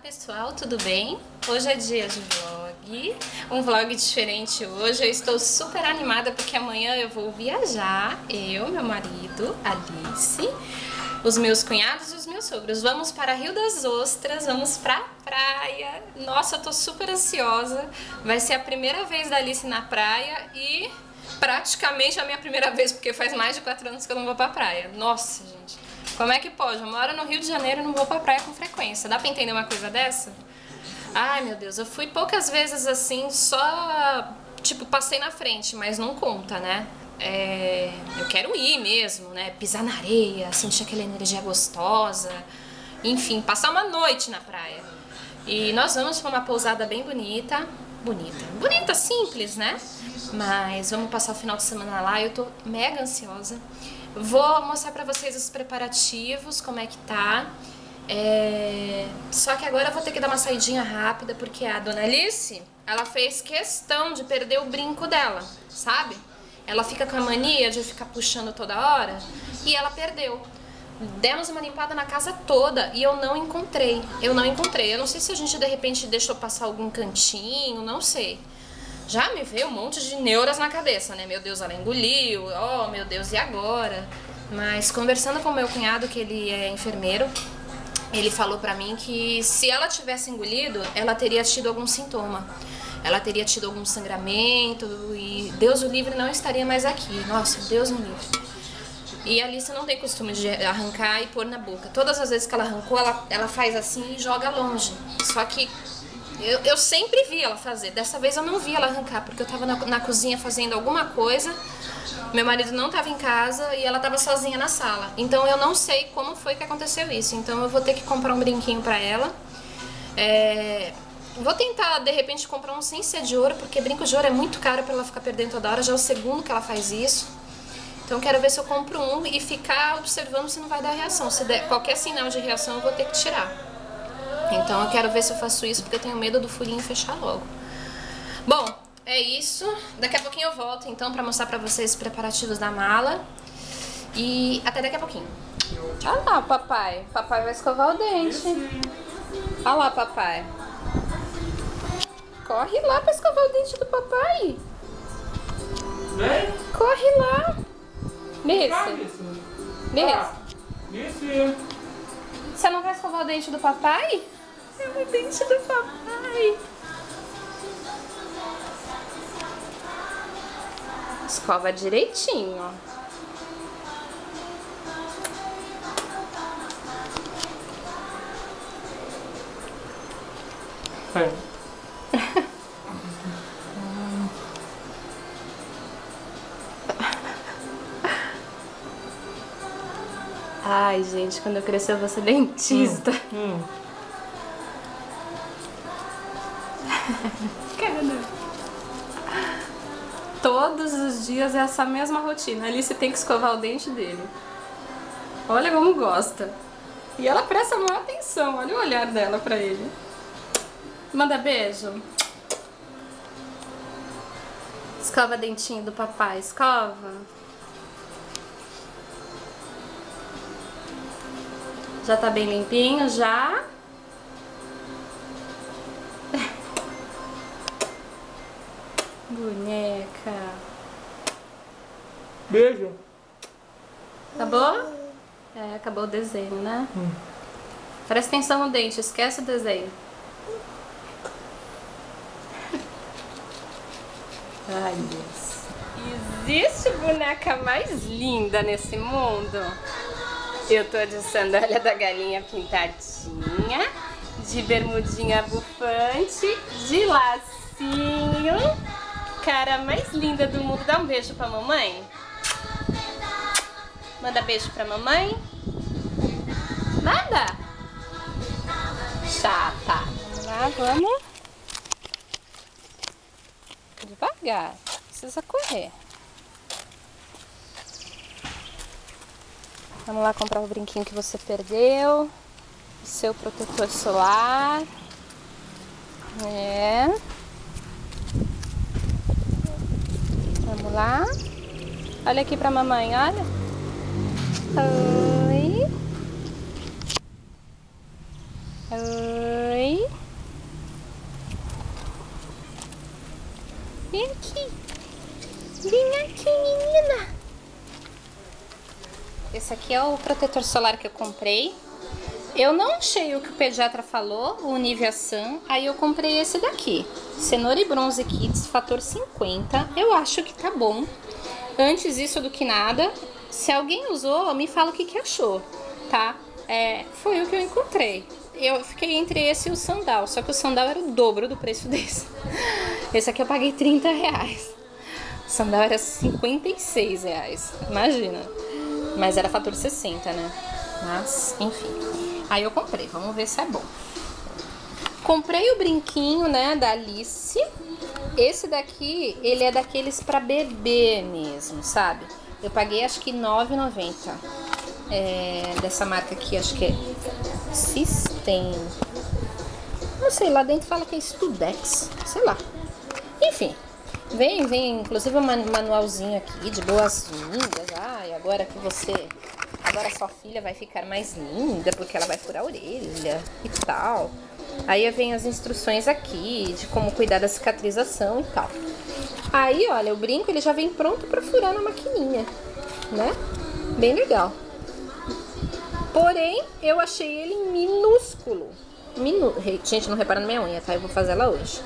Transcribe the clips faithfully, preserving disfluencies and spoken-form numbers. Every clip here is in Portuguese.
pessoal, tudo bem? Hoje é dia de vlog, um vlog diferente hoje. Eu estou super animada porque amanhã eu vou viajar, eu, meu marido, Alice, os meus cunhados e os meus sogros. Vamos para Rio das Ostras, vamos pra praia. Nossa, eu tô super ansiosa. Vai ser a primeira vez da Alice na praia e praticamente a minha primeira vez, porque faz mais de quatro anos que eu não vou pra praia. Nossa, gente. Como é que pode? Eu moro no Rio de Janeiro e não vou pra praia com frequência. Dá pra entender uma coisa dessa? Ai, meu Deus, eu fui poucas vezes assim, só, tipo, passei na frente, mas não conta, né? É, eu quero ir mesmo, né? Pisar na areia, sentir aquela energia gostosa, enfim, passar uma noite na praia. E nós vamos pra uma pousada bem bonita, bonita, bonita, simples, né? Mas vamos passar o final de semana lá, eu tô mega ansiosa. Vou mostrar pra vocês os preparativos, como é que tá. É... Só que agora eu vou ter que dar uma saidinha rápida, porque a dona Alice, ela fez questão de perder o brinco dela, sabe? Ela fica com a mania de ficar puxando toda hora e ela perdeu. Demos uma limpada na casa toda e eu não encontrei. Eu não encontrei. Eu não sei se a gente de repente deixou passar algum cantinho, não sei. Já me veio um monte de neuras na cabeça, né? Meu Deus, ela engoliu, oh meu Deus, e agora? Mas conversando com o meu cunhado, que ele é enfermeiro, ele falou pra mim que se ela tivesse engolido, ela teria tido algum sintoma. Ela teria tido algum sangramento e Deus o livre não estaria mais aqui. Nossa, Deus me livre. E a Alice não tem costume de arrancar e pôr na boca. Todas as vezes que ela arrancou, ela, ela faz assim e joga longe. Só que eu, eu sempre vi ela fazer. Dessa vez eu não vi ela arrancar, porque eu tava na, na cozinha fazendo alguma coisa. Meu marido não estava em casa e ela estava sozinha na sala. Então eu não sei como foi que aconteceu isso. Então eu vou ter que comprar um brinquinho pra ela. É... Vou tentar, de repente, comprar um sem ser de ouro, porque brinco de ouro é muito caro pra ela ficar perdendo toda hora. Já é o segundo que ela faz isso. Então quero ver se eu compro um e ficar observando se não vai dar reação. Se der qualquer sinal de reação, eu vou ter que tirar. Então eu quero ver se eu faço isso, porque eu tenho medo do furinho fechar logo. Bom, é isso. Daqui a pouquinho eu volto, então, pra mostrar pra vocês os preparativos da mala. E até daqui a pouquinho. Olha lá, papai. Papai vai escovar o dente. Olha lá, papai. Corre lá pra escovar o dente do papai. Corre lá. Nisso. Nisso. Você não vai escovar o dente do papai? É o dente do papai. Escova direitinho. É. Ai, gente, quando eu crescer eu vou ser dentista. Hum, hum. Cara. Todos os dias é essa mesma rotina. A Alice tem que escovar o dente dele. Olha como gosta. E ela presta maior atenção. Olha o olhar dela pra ele. Manda beijo. Escova dentinho do papai. Escova. Já tá bem limpinho, já. Boneca. Beijo. Acabou? É, acabou o desenho, né? Hum. Presta atenção no dente, esquece o desenho. Ai, Deus. Existe boneca mais linda nesse mundo? Eu tô de sandália da galinha pintadinha, de bermudinha bufante, de lacinho. Cara mais linda do mundo. Dá um beijo pra mamãe. Manda beijo pra mamãe. Manda. Chata. Vamos lá, vamos. Devagar. Precisa correr. Vamos lá comprar o brinquinho que você perdeu. O seu protetor solar. É. Vamos lá. Olha aqui pra mamãe, olha. Oi. Oi. esse aqui é o protetor solar que eu comprei. Eu não achei o que o pediatra falou, o Nivea Sun, aí eu comprei esse daqui. Cenoura e Bronze Kids, fator cinquenta. Eu acho que tá bom. Antes isso do que nada. Se alguém usou, me fala o que, que achou, tá? É, foi o que eu encontrei. Eu fiquei entre esse e o Sandal, só que o Sandal era o dobro do preço desse. Esse aqui eu paguei trinta reais. O Sandal era cinquenta e seis reais, imagina. Mas era fator sessenta, né? Mas, enfim. Aí eu comprei, vamos ver se é bom. Comprei o brinquinho, né, da Alice. Esse daqui, ele é daqueles pra bebê mesmo, sabe? Eu paguei acho que nove reais e noventa centavos. É, dessa marca aqui, acho que é System. Não sei, lá dentro fala que é Studex, sei lá. Enfim, vem, vem, inclusive um manualzinho aqui de boas-vindas. Ai, agora que você... Agora sua filha vai ficar mais linda porque ela vai furar a orelha e tal. Aí vem as instruções aqui de como cuidar da cicatrização e tal. Aí, olha, o brinco ele já vem pronto pra furar na maquininha, né? Bem legal. Porém, eu achei ele minúsculo. Minu... Gente, não repara na minha unha, tá? Eu vou fazer ela hoje.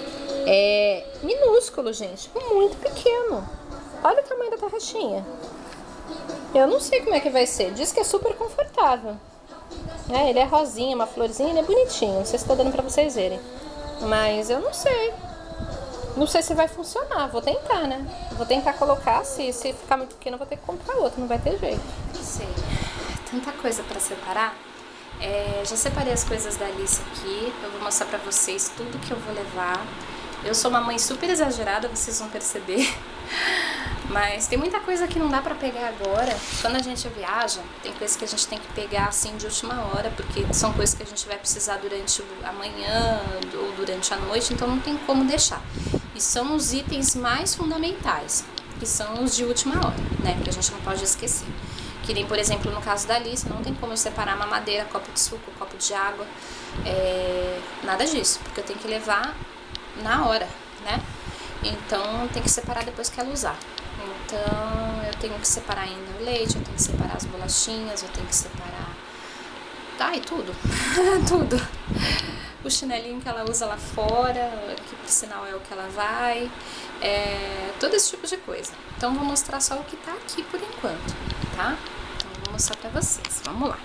É minúsculo, gente. Muito pequeno. Olha o tamanho da tarraxinha. Eu não sei como é que vai ser. Diz que é super confortável. É, ele é rosinha, uma florzinha, ele é bonitinho. Não sei se tô dando pra vocês verem. Mas eu não sei. Não sei se vai funcionar. Vou tentar, né? Vou tentar colocar. Se, se ficar muito pequeno, eu vou ter que comprar outro. Não vai ter jeito. Não sei. Tanta coisa pra separar. É, já separei as coisas da Alice aqui. Eu vou mostrar pra vocês tudo que eu vou levar. Eu sou uma mãe super exagerada, vocês vão perceber. Mas tem muita coisa que não dá pra pegar agora. Quando a gente viaja, tem coisas que a gente tem que pegar assim de última hora, porque são coisas que a gente vai precisar durante a manhã ou durante a noite, então não tem como deixar. E são os itens mais fundamentais, que são os de última hora, né? Que a gente não pode esquecer. Que nem, por exemplo, no caso da Alice, não tem como eu separar mamadeira, copo de suco, copo de água, é... nada disso, porque eu tenho que levar na hora, né? Então tem que separar depois que ela usar. Então eu tenho que separar ainda o leite, eu tenho que separar as bolachinhas, eu tenho que separar... Ai, tudo, tudo. O chinelinho que ela usa lá fora, que por sinal é o que ela vai, é... todo esse tipo de coisa. Então vou mostrar só o que tá aqui por enquanto, tá? Então vou mostrar pra vocês, vamos lá.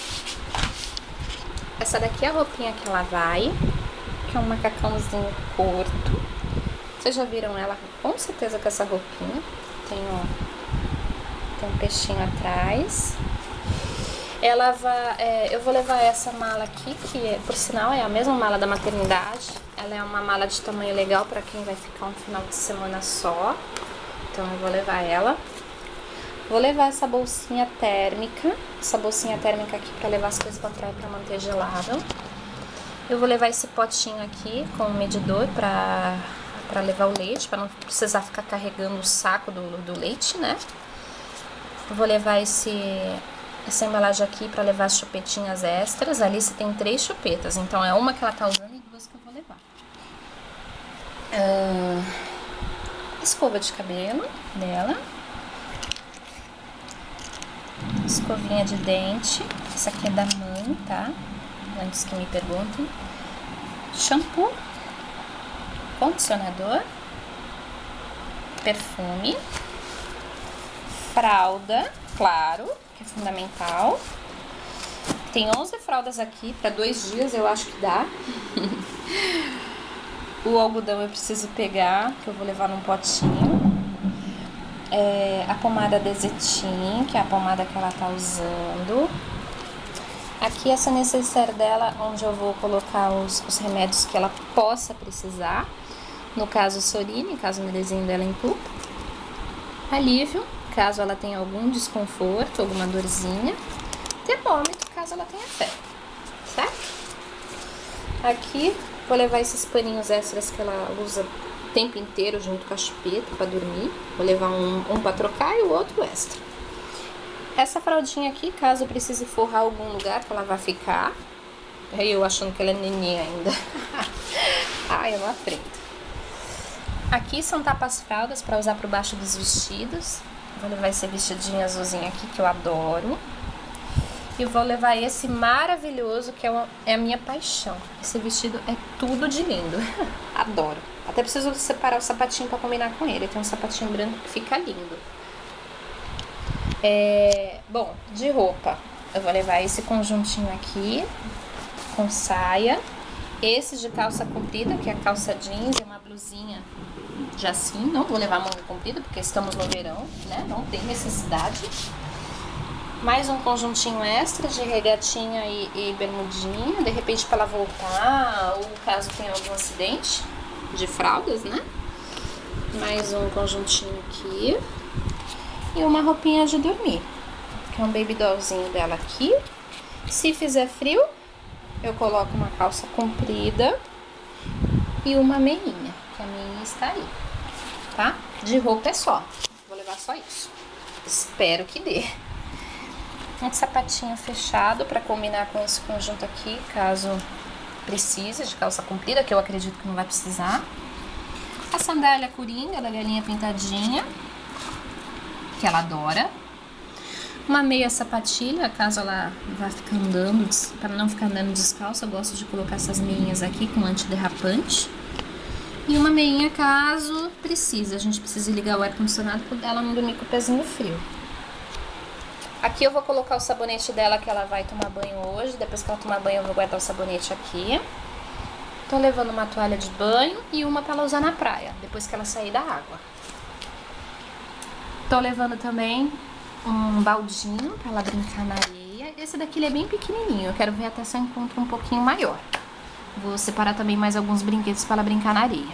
Essa daqui é a roupinha que ela vai, que é um macacãozinho curto. Vocês já viram ela com certeza com essa roupinha. Tem, ó, tem um peixinho atrás. Ela vai, é, eu vou levar essa mala aqui, que é, por sinal é a mesma mala da maternidade. Ela é uma mala de tamanho legal para quem vai ficar um final de semana só. Então eu vou levar ela. Vou levar essa bolsinha térmica, essa bolsinha térmica aqui para levar as coisas para praia para manter gelado. Eu vou levar esse potinho aqui com o medidor para para levar o leite, para não precisar ficar carregando o saco do, do leite, né? Eu vou levar esse, essa embalagem aqui para levar as chupetinhas extras. A Alice tem três chupetas, então é uma que ela tá usando e duas que eu vou levar. Uh, escova de cabelo dela. Escovinha de dente. Essa aqui é da mãe, tá? Antes que me perguntem. Shampoo. Condicionador, perfume, fralda, claro, que é fundamental. Tem onze fraldas aqui para dois dias, eu acho que dá. O algodão eu preciso pegar, que eu vou levar num potinho. É, a pomada Desetin, que é a pomada que ela tá usando. Aqui essa necessaire dela, onde eu vou colocar os, os remédios que ela possa precisar. No caso, Sorine, caso o narizinho dela entupa. Alívio, caso ela tenha algum desconforto, alguma dorzinha. Termômetro, caso ela tenha febre, certo? Aqui, vou levar esses paninhos extras que ela usa o tempo inteiro junto com a chupeta para dormir. Vou levar um, um para trocar e o outro extra. Essa fraldinha aqui, caso eu precise forrar algum lugar que ela vai ficar. Eu achando que ela é neném ainda. Ai, eu não aprendo. Aqui são tapas fraldas para usar por baixo dos vestidos. Vou levar esse vestidinho azulzinho aqui, que eu adoro. E vou levar esse maravilhoso, que é, uma, é a minha paixão. Esse vestido é tudo de lindo. Adoro. Até preciso separar o sapatinho pra combinar com ele. Tem um sapatinho branco que fica lindo. É, bom, de roupa, eu vou levar esse conjuntinho aqui, com saia. Esse de calça comprida, que é a calça jeans e uma blusinha de assim. Não vou levar manga comprida, porque estamos no verão, né? Não tem necessidade. Mais um conjuntinho extra de regatinha e, e bermudinha, de repente para ela voltar, ou caso tenha algum acidente de fraldas, né? Mais um conjuntinho aqui. E uma roupinha de dormir, que é um baby dollzinho dela aqui. Se fizer frio, eu coloco uma calça comprida e uma meinha, que a meinha está aí, tá? De roupa é só, vou levar só isso. Espero que dê. Um sapatinho fechado para combinar com esse conjunto aqui, caso precise, de calça comprida, que eu acredito que não vai precisar. A sandália coringa da galinha pintadinha, que ela adora. Uma meia sapatilha, caso ela vá ficar andando, para não ficar andando descalça, eu gosto de colocar essas meinhas aqui com antiderrapante. E uma meinha caso precise, a gente precisa ligar o ar-condicionado para ela não dormir com o pezinho frio. Aqui eu vou colocar o sabonete dela, que ela vai tomar banho hoje. Depois que ela tomar banho eu vou guardar o sabonete aqui. Tô levando uma toalha de banho e uma para ela usar na praia, depois que ela sair da água. Tô levando também um baldinho para ela brincar na areia. Esse daqui ele é bem pequenininho, eu quero ver até se eu encontro um pouquinho maior. Vou separar também mais alguns brinquedos para ela brincar na areia.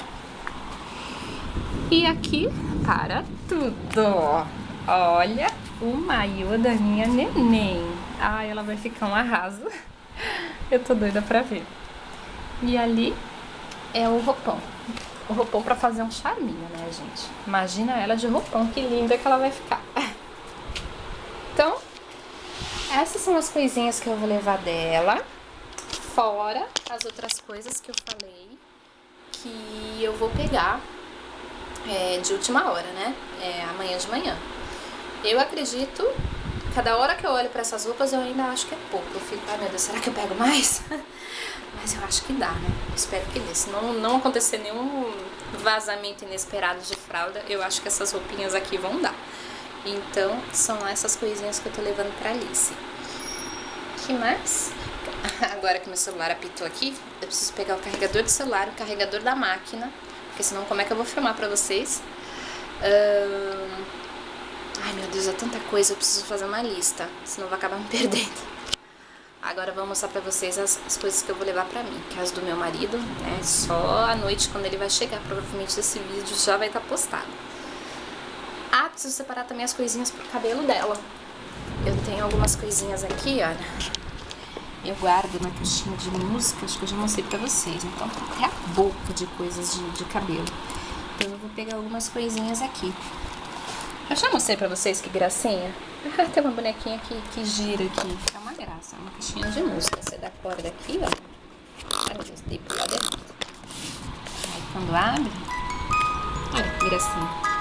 E aqui, para tudo, olha o maiô da minha neném. Ai, ela vai ficar um arraso. Eu tô doida pra ver. E ali é o roupão. O roupão pra fazer um charminho, né, gente? Imagina ela de roupão, que linda que ela vai ficar. Então, essas são as coisinhas que eu vou levar dela. Fora as outras coisas que eu falei que eu vou pegar é, de última hora, né? É, amanhã de manhã. Eu acredito, cada hora que eu olho pra essas roupas eu ainda acho que é pouco. Eu fico, ai meu Deus, será que eu pego mais? Mas eu acho que dá, né? Espero que dê. Se não, não acontecer nenhum vazamento inesperado de fralda, eu acho que essas roupinhas aqui vão dar. Então, são essas coisinhas que eu tô levando pra Alice. Que mais? Agora que meu celular apitou aqui, eu preciso pegar o carregador do celular, o carregador da máquina, porque senão como é que eu vou filmar pra vocês? Ahn... Ai meu Deus, é tanta coisa, eu preciso fazer uma lista, senão eu vou acabar me perdendo. Agora eu vou mostrar pra vocês as, as coisas que eu vou levar pra mim, que é as do meu marido, né? Só à noite quando ele vai chegar, provavelmente esse vídeo já vai estar postado. Ah, preciso separar também as coisinhas pro cabelo dela. Eu tenho algumas coisinhas aqui, olha. Eu guardo na caixinha de música, acho que eu já mostrei pra vocês. Então tá até a boca de coisas de, de cabelo. Então eu vou pegar algumas coisinhas aqui. Eu já mostrei pra vocês que gracinha. Ah, tem uma bonequinha que, que gira aqui. É uma graça, é uma caixinha de música. Você dá a corda aqui, ó. Ai meu Deus, dei pro lado errado. Aí quando abre, olha que gracinha.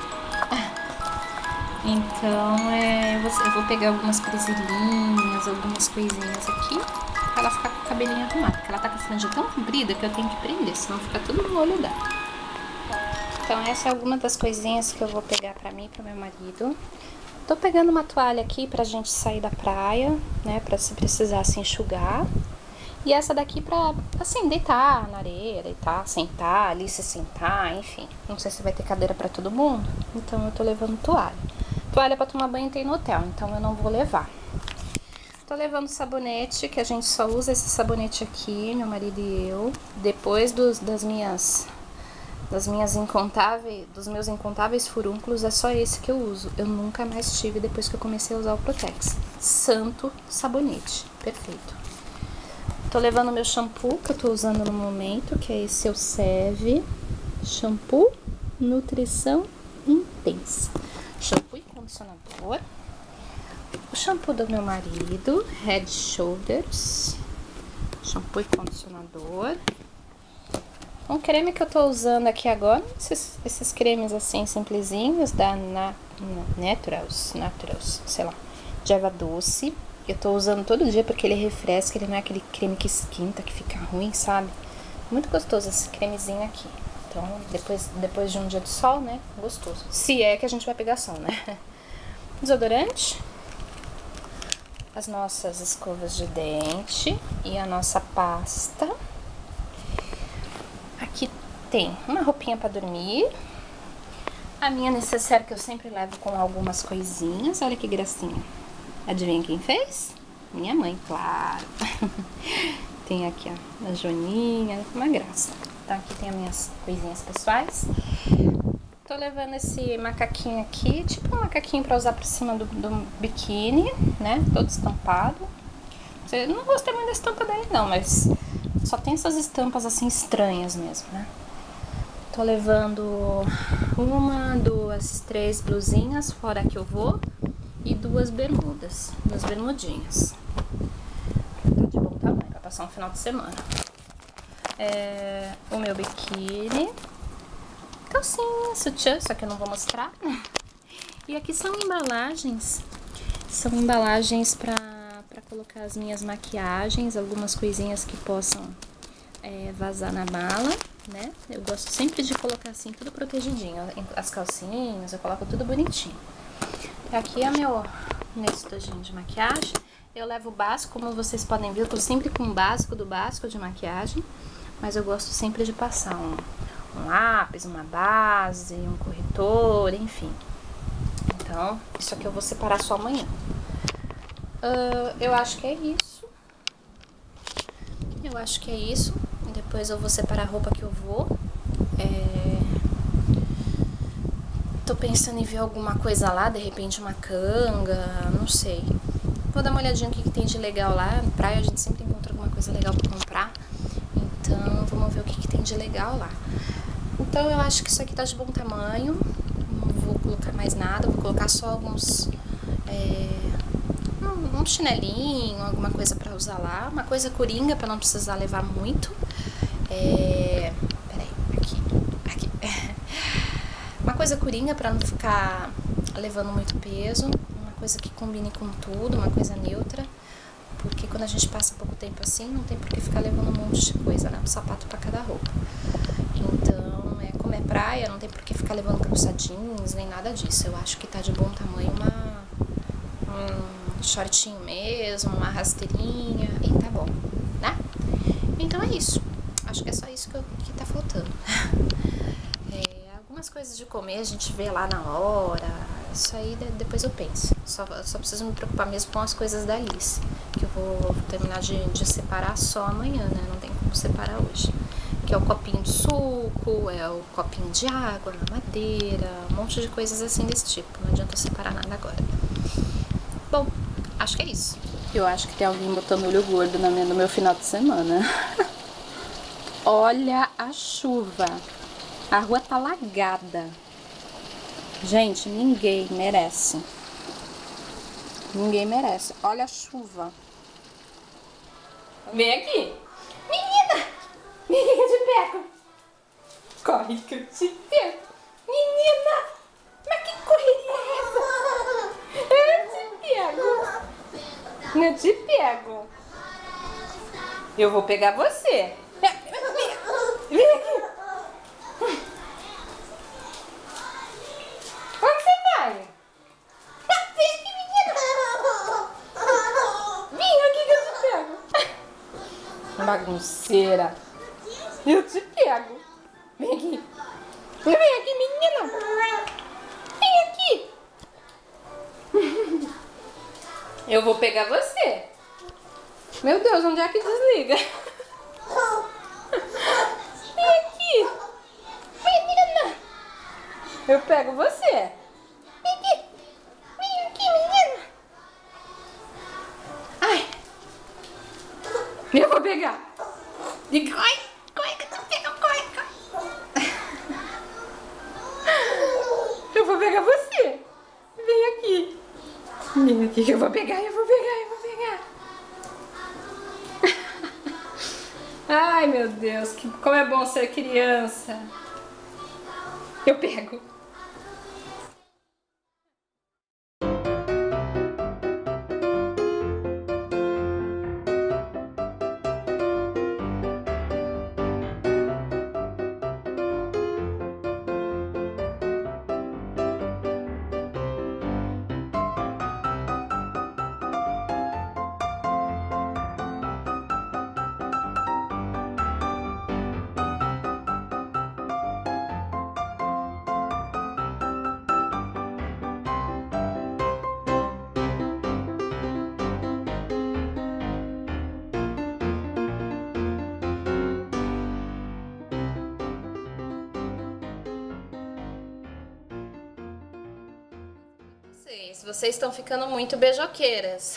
Então é, eu, vou, eu vou pegar algumas presilhinhas, algumas coisinhas aqui, pra ela ficar com o cabelinho arrumado. Porque ela tá com a franja tão comprida que eu tenho que prender, senão fica tudo no olho dela. Então essa é alguma das coisinhas que eu vou pegar pra mim e pro meu marido. Tô pegando uma toalha aqui pra gente sair da praia, né, pra se precisar se enxugar. E essa daqui pra, assim, deitar na areia, deitar, sentar, ali se sentar, enfim. Não sei se vai ter cadeira pra todo mundo, então eu tô levando toalha. Toalha pra tomar banho tem no hotel, então eu não vou levar. Tô levando sabonete, que a gente só usa esse sabonete aqui, meu marido e eu. Depois dos, das minhas... Das minhas incontáveis, dos meus incontáveis furúnculos, é só esse que eu uso. Eu nunca mais tive depois que eu comecei a usar o Protex. Santo sabonete, perfeito. Tô levando meu shampoo, que eu tô usando no momento, que é esse Elseve Shampoo Nutrição Intensa. Shampoo e condicionador. O shampoo do meu marido, Head Shoulders. Shampoo e condicionador. um creme que eu tô usando aqui agora, esses, esses cremes assim simplesinhos da Na, Naturals, Naturals, sei lá, de erva doce. Eu tô usando todo dia porque ele refresca, ele não é aquele creme que esquenta, que fica ruim, sabe? Muito gostoso esse cremezinho aqui. Então, depois, depois de um dia de sol, né, gostoso. Se é que a gente vai pegar sol, né? Desodorante, as nossas escovas de dente e a nossa pasta. Aqui tem uma roupinha pra dormir, a minha necessaire que eu sempre levo com algumas coisinhas. Olha que gracinha. Adivinha quem fez? Minha mãe, claro. Tem aqui, ó, a joaninha, uma graça. Então aqui tem as minhas coisinhas pessoais. Tô levando esse macaquinho aqui, tipo um macaquinho pra usar por cima do, do biquíni, né? Todo estampado. Eu não gostei muito da estampa dele não, mas só tem essas estampas assim estranhas mesmo, né? Tô levando uma, duas, três blusinhas, fora que eu vou, e duas bermudas, duas bermudinhas. Tá de bom tamanho, pra passar um final de semana. É, o meu biquíni, calcinha, sutiã, só que eu não vou mostrar. E aqui são embalagens, são embalagens pra, pra colocar as minhas maquiagens, algumas coisinhas que possam é, vazar na mala, né? Eu gosto sempre de colocar assim, tudo protegidinho. As calcinhas, eu coloco tudo bonitinho. Aqui é meu, meu estojinho de maquiagem. Eu levo o básico, como vocês podem ver, eu tô sempre com o básico do básico de maquiagem. Mas eu gosto sempre de passar um, um lápis, uma base, um corretor, enfim. Então, isso aqui eu vou separar só amanhã. Uh, eu acho que é isso. Eu acho que é isso. Depois eu vou separar a roupa que eu vou. É... Tô pensando em ver alguma coisa lá, de repente uma canga, não sei. Vou dar uma olhadinha no que, que tem de legal lá. Na praia a gente sempre encontra alguma coisa legal pra comprar. Então vamos ver o que, que tem de legal lá. Então eu acho que isso aqui tá de bom tamanho. Não vou colocar mais nada, vou colocar só alguns... É... Um, um chinelinho, alguma coisa pra usar lá. Uma coisa coringa pra não precisar levar muito. É... Peraí, aqui, aqui. Uma coisa coringa pra não ficar levando muito peso. Uma coisa que combine com tudo, uma coisa neutra. Porque quando a gente passa pouco tempo assim, não tem por que ficar levando um monte de coisa, né? Um sapato pra cada roupa. Então, é, como é praia, não tem por que ficar levando calça jeans, nem nada disso. Eu acho que tá de bom tamanho uma, um shortinho mesmo, uma rasteirinha e tá bom, né? Então é isso. Acho que é só isso que, eu, que tá faltando. É, algumas coisas de comer a gente vê lá na hora. Isso aí depois eu penso. Só, só preciso me preocupar mesmo com as coisas da Alice. Que eu vou terminar de, de separar só amanhã, né? Não tem como separar hoje. Que é o copinho de suco, é o copinho de água, mamadeira, um monte de coisas assim desse tipo. Não adianta separar nada agora. Bom, acho que é isso. Eu acho que tem alguém botando olho gordo no meu, no meu final de semana. Olha a chuva. A rua tá alagada. Gente, ninguém merece. Ninguém merece. Olha a chuva. Vem aqui. Menina! Me liga de perto. Corre que eu te pego. Menina! Mas que correria é essa? Eu te pego. Eu te pego. Eu vou pegar você. Vem aqui. Onde você vai? Vem aqui, menina. Vem aqui que eu te pego. Bagunceira. Eu te pego. Vem aqui. Vem aqui, menina. Vem aqui. Eu vou pegar você. Meu Deus, onde é que desliga? Vem aqui. Menina. Eu pego você. Vem aqui. Vem aqui, menina. Ai. Eu vou pegar. E corre. Corre que eu te pego. Corre, corre. Eu vou pegar você. Vem aqui. Vem aqui que eu vou pegar, eu vou pegar, eu vou pegar. Ai, meu Deus, que, como é bom ser criança. Eu pego. Vocês, vocês estão ficando muito beijoqueiras.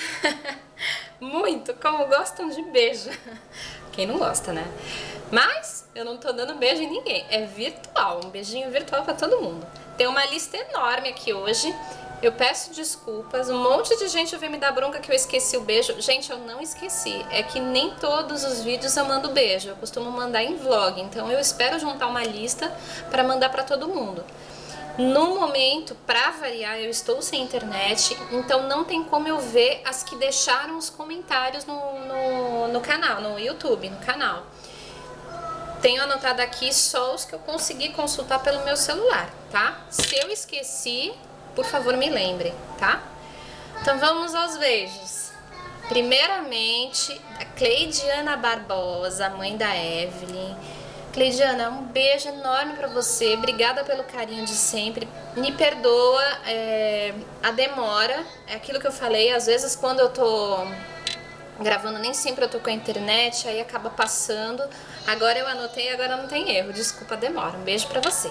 Muito, como gostam de beijo. Quem não gosta, né? Mas eu não tô dando beijo em ninguém. É virtual, um beijinho virtual pra todo mundo. Tem uma lista enorme aqui hoje. Eu peço desculpas. Um monte de gente veio me dar bronca que eu esqueci o beijo. Gente, eu não esqueci. É que nem todos os vídeos eu mando beijo. Eu costumo mandar em vlog. Então eu espero juntar uma lista pra mandar pra todo mundo. No momento, pra variar, eu estou sem internet, então não tem como eu ver as que deixaram os comentários no, no, no canal, no YouTube, no canal. Tenho anotado aqui só os que eu consegui consultar pelo meu celular, tá? Se eu esqueci, por favor me lembre, tá? Então vamos aos beijos. Primeiramente, a Cleidiana Barbosa, mãe da Evelyn. Cleidiana, um beijo enorme pra você, obrigada pelo carinho de sempre, me perdoa é, a demora, é aquilo que eu falei, às vezes quando eu tô gravando nem sempre eu tô com a internet, aí acaba passando, agora eu anotei, agora não tem erro, desculpa a demora, um beijo pra você.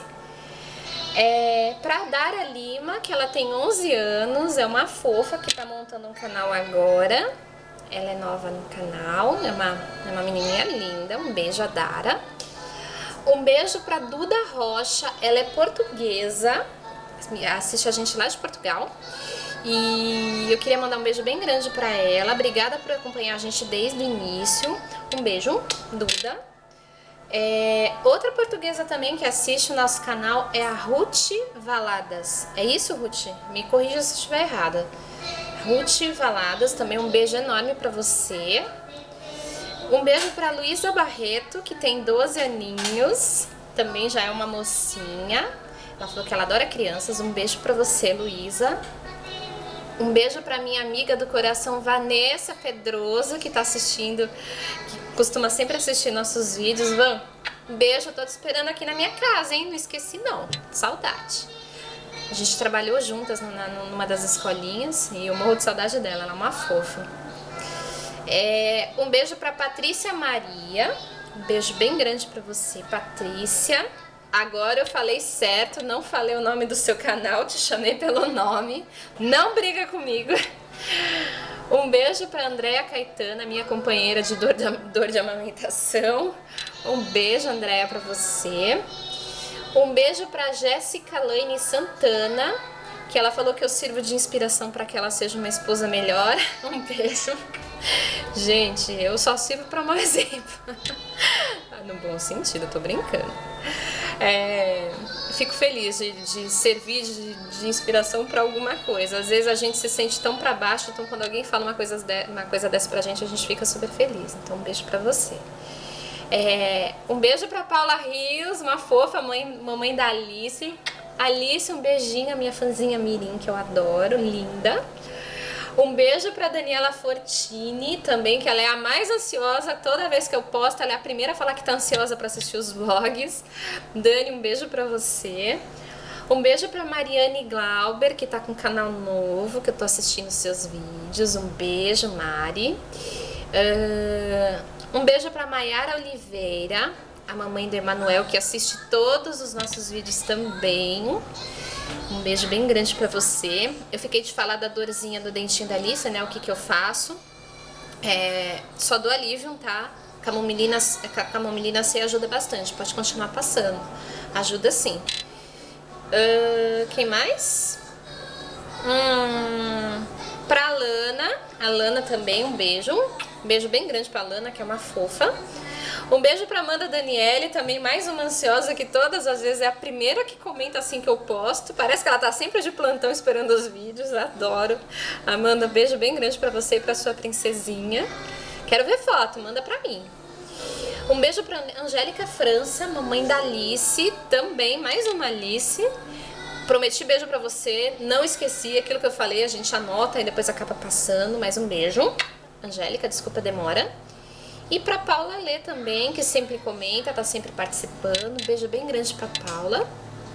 É, pra Dara Lima, que ela tem onze anos, é uma fofa que tá montando um canal agora, ela é nova no canal, é uma, é uma menininha linda, um beijo a Dara. Um beijo pra Duda Rocha, ela é portuguesa, assiste a gente lá de Portugal. E eu queria mandar um beijo bem grande pra ela, obrigada por acompanhar a gente desde o início. Um beijo, Duda. É, outra portuguesa também que assiste o nosso canal é a Ruth Valadas. É isso, Ruth? Me corrija se eu estiver errada. Ruth Valadas, também um beijo enorme pra você. Um beijo pra Luísa Barreto, que tem doze aninhos, também já é uma mocinha. Ela falou que ela adora crianças. Um beijo pra você, Luísa. Um beijo pra minha amiga do coração, Vanessa Pedroso, que tá assistindo, que costuma sempre assistir nossos vídeos. Van, um beijo, eu tô te esperando aqui na minha casa, hein? Não esqueci não, saudade. A gente trabalhou juntas numa, numa das escolinhas e eu morro de saudade dela, ela é uma fofa. É, um beijo pra Patrícia Maria, um beijo bem grande pra você, Patrícia. Agora eu falei certo, não falei o nome do seu canal, te chamei pelo nome, não briga comigo. Um beijo pra Andréa Caetana, minha companheira de dor de, dor de amamentação. Um beijo, Andréa, pra você. Um beijo pra Jéssica Laine Santana, que ela falou que eu sirvo de inspiração para que ela seja uma esposa melhor. Um beijo. Gente, eu só sirvo para mau exemplo. No bom sentido, eu tô brincando. É, fico feliz de, de servir de, de inspiração para alguma coisa. Às vezes a gente se sente tão para baixo, então quando alguém fala uma coisa, de, uma coisa dessa pra gente, a gente fica super feliz. Então um beijo pra você. É, um beijo pra Paula Rios, uma fofa, mãe, mamãe da Alice. Alice, um beijinho, a minha fãzinha Mirim, que eu adoro, linda. Um beijo pra Daniela Fortini, também, que ela é a mais ansiosa. Toda vez que eu posto, ela é a primeira a falar que tá ansiosa pra assistir os vlogs. Dani, um beijo pra você. Um beijo pra Mariane Glauber, que tá com um canal novo, que eu tô assistindo seus vídeos. Um beijo, Mari. Uh, um beijo pra Maiara Oliveira, a mamãe do Emanuel, que assiste todos os nossos vídeos também. Um beijo bem grande pra você. Eu fiquei de falar da dorzinha do dentinho da Alice, né? O que que eu faço. É, só dou alívio, tá? Camomilina, camomilina C ajuda bastante. Pode continuar passando. Ajuda sim. Uh, quem mais? Hum, pra Lana. A Lana também, um beijo. Um beijo bem grande pra Lana, que é uma fofa. Um beijo pra Amanda Daniele, também mais uma ansiosa que todas as vezes é a primeira que comenta assim que eu posto. Parece que ela tá sempre de plantão esperando os vídeos, adoro. Amanda, beijo bem grande pra você e pra sua princesinha. Quero ver foto, manda pra mim. Um beijo pra Angélica França, mamãe da Alice, também mais uma Alice. Prometi beijo pra você, não esqueci aquilo que eu falei, a gente anota e depois acaba passando. Mais um beijo. Angélica, desculpa a demora. E pra Paula Lê também, que sempre comenta, tá sempre participando. Um beijo bem grande pra Paula.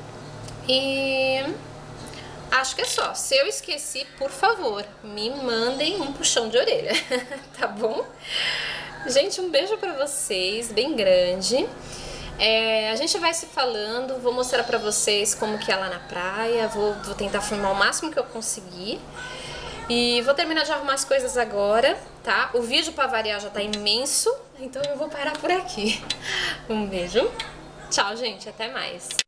E acho que é só. Se eu esqueci, por favor, me mandem um puxão de orelha, tá bom? Gente, um beijo pra vocês, bem grande. É, a gente vai se falando, vou mostrar pra vocês como que é lá na praia, vou, vou tentar filmar o máximo que eu conseguir. E vou terminar de arrumar as coisas agora, tá? O vídeo pra variar já tá imenso, então eu vou parar por aqui. Um beijo, tchau gente, até mais.